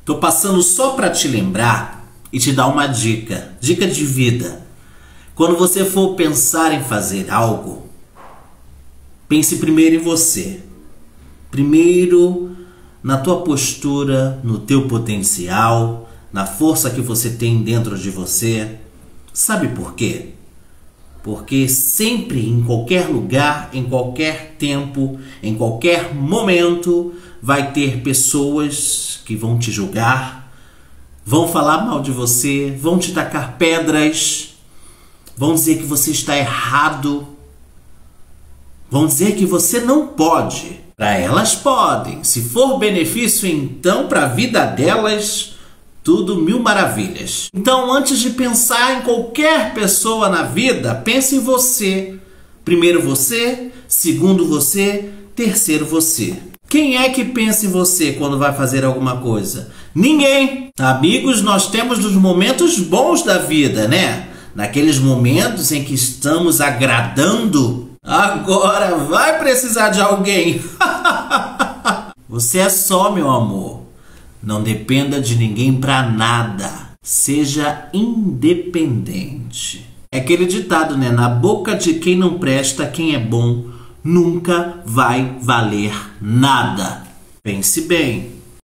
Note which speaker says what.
Speaker 1: Tô passando só para te lembrar e te dar uma dica de vida. Quando você for pensar em fazer algo, pense primeiro em você. Primeiro na tua postura, no teu potencial, na força que você tem dentro de você. Sabe por quê? Porque sempre, em qualquer lugar, em qualquer tempo, em qualquer momento, vai ter pessoas que vão te julgar, vão falar mal de você, vão te tacar pedras, vão dizer que você está errado, vão dizer que você não pode. Para elas podem. Se for benefício, então, para a vida delas, tudo mil maravilhas. Então, antes de pensar em qualquer pessoa na vida, pense em você. Primeiro você, segundo você, terceiro você. Quem é que pensa em você quando vai fazer alguma coisa? Ninguém! Amigos, nós temos os momentos bons da vida, né? Naqueles momentos em que estamos agradando. Agora vai precisar de alguém. Você é só, meu amor. Não dependa de ninguém pra nada. Seja independente. É aquele ditado, né? Na boca de quem não presta, quem é bom nunca vai valer nada. Pense bem.